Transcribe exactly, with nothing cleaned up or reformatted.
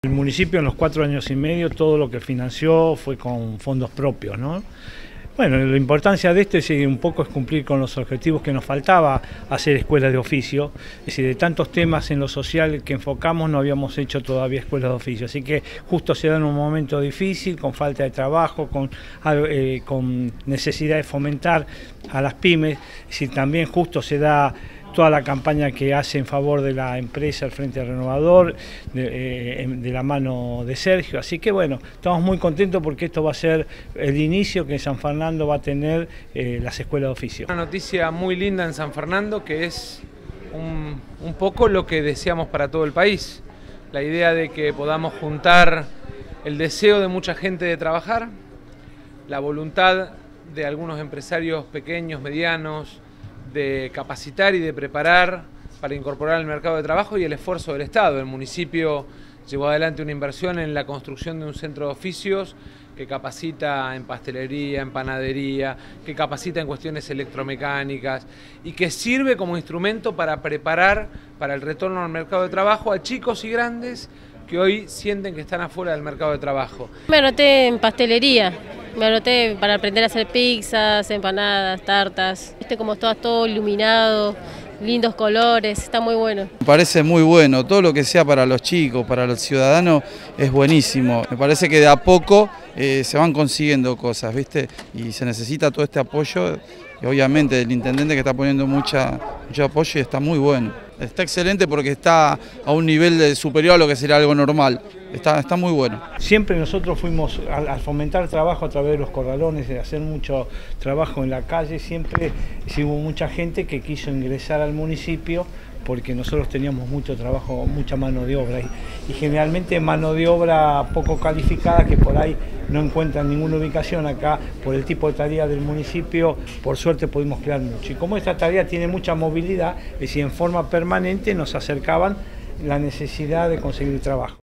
El municipio en los cuatro años y medio todo lo que financió fue con fondos propios, ¿no? Bueno, la importancia de esto es un poco es cumplir con los objetivos que nos faltaba hacer escuelas de oficio. Es decir, de tantos temas en lo social que enfocamos no habíamos hecho todavía escuelas de oficio. Así que justo se da en un momento difícil, con falta de trabajo, con, eh, con necesidad de fomentar a las pymes. Es decir, también justo se da toda la campaña que hace en favor de la empresa, el Frente Renovador, de, eh, de la mano de Sergio. Así que bueno, estamos muy contentos porque esto va a ser el inicio que San Fernando va a tener eh, las escuelas de oficio. Una noticia muy linda en San Fernando que es un, un poco lo que deseamos para todo el país. La idea de que podamos juntar el deseo de mucha gente de trabajar, la voluntad de algunos empresarios pequeños, medianos, de capacitar y de preparar para incorporar al mercado de trabajo y el esfuerzo del Estado. El municipio llevó adelante una inversión en la construcción de un centro de oficios que capacita en pastelería, en panadería, que capacita en cuestiones electromecánicas y que sirve como instrumento para preparar para el retorno al mercado de trabajo a chicos y grandes que hoy sienten que están afuera del mercado de trabajo. Me anoté en pastelería. Me anoté para aprender a hacer pizzas, empanadas, tartas. Viste como está todo iluminado, lindos colores, está muy bueno. Me parece muy bueno, todo lo que sea para los chicos, para los ciudadanos es buenísimo. Me parece que de a poco eh, se van consiguiendo cosas, ¿viste? Y se necesita todo este apoyo y obviamente el intendente que está poniendo mucha, mucho apoyo y está muy bueno. Está excelente porque está a un nivel de superior a lo que sería algo normal. Está, está muy bueno. Siempre nosotros fuimos, al, al fomentar trabajo a través de los corralones, de hacer mucho trabajo en la calle, siempre sí, hubo mucha gente que quiso ingresar al municipio porque nosotros teníamos mucho trabajo, mucha mano de obra y, y generalmente mano de obra poco calificada que por ahí no encuentran ninguna ubicación acá por el tipo de tarea del municipio, por suerte pudimos crear mucho. Y como esta tarea tiene mucha movilidad, es decir, en forma permanente nos acercaban la necesidad de conseguir trabajo.